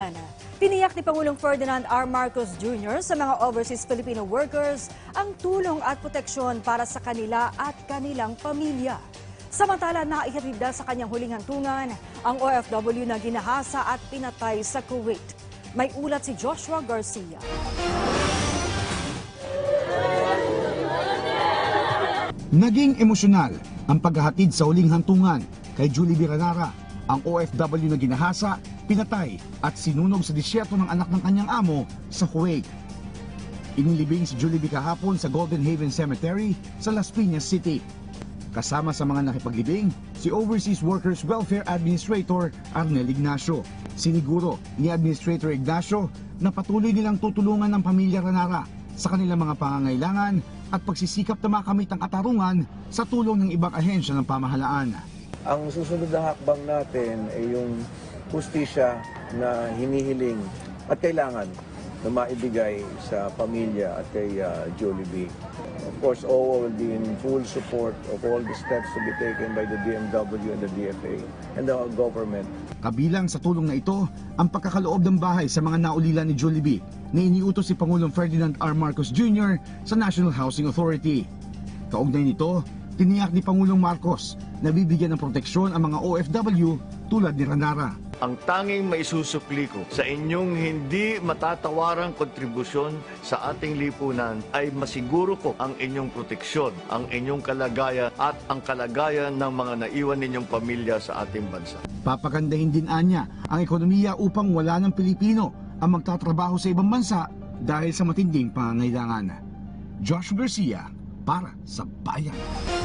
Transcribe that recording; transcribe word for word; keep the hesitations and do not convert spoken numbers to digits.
bayan. Tiniyak ni Pangulong Ferdinand R. Marcos Junior sa mga overseas Filipino workers ang tulong at proteksyon para sa kanila at kanilang pamilya. Samantala, naihatid sa kanyang huling hantungan ang O F W na ginahasa at pinatay sa Kuwait. May ulat si Joshua Garcia. Naging emosyonal ang paghahatid sa huling hantungan kay Julie Ranara, ang O F W na ginahasa, pinatay at sinunog sa disyerto ng anak ng kanyang amo sa Kuwait. Inilibing si Julie kahapon sa Golden Haven Cemetery sa Las Piñas City. Kasama sa mga nakipaglibing, si Overseas Workers Welfare Administrator Arnel Ignacio. Siniguro ni Administrator Ignacio na patuloy nilang tutulungan ng pamilya Ranara sa kanilang mga pangangailangan at pagsisikap na makamit ang katarungan sa tulong ng ibang ahensya ng pamahalaan. Ang susunod na hakbang natin ay yung hustisya na hinihiling at kailangan na maibigay sa pamilya at kay uh, Jollibee. Of course, O W A will be in full support of all the steps to be taken by the D M W and the D F A and the government. Kabilang sa tulong na ito, ang pagkakaloob ng bahay sa mga naulila ni Jollibee na iniutos si Pangulong Ferdinand R. Marcos Junior sa National Housing Authority. Kaugnay nito, tiniyak ni Pangulong Marcos na bibigyan ng proteksyon ang mga O F W tulad ni Ranara. Ang tanging maisusukli ko sa inyong hindi matatawarang kontribusyon sa ating lipunan ay masiguro ko ang inyong proteksyon, ang inyong kalagayan at ang kalagayan ng mga naiwan ninyong pamilya sa ating bansa. Papagandahin din anya ang ekonomiya upang wala ng Pilipino ang magtatrabaho sa ibang bansa dahil sa matinding pangangailangan. Josh Garcia para sa Bayan.